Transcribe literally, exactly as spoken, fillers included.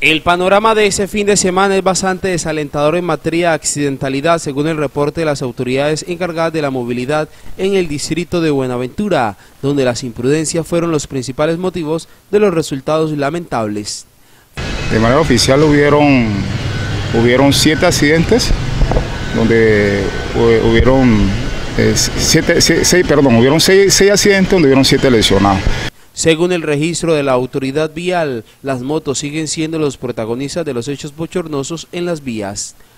El panorama de ese fin de semana es bastante desalentador en materia de accidentalidad, según el reporte de las autoridades encargadas de la movilidad en el distrito de Buenaventura, donde las imprudencias fueron los principales motivos de los resultados lamentables. De manera oficial hubieron, hubieron siete accidentes, donde hubieron, eh, siete, seis, perdón, hubieron seis, seis accidentes donde hubieron siete lesionados. Según el registro de la autoridad vial, las motos siguen siendo los protagonistas de los hechos bochornosos en las vías.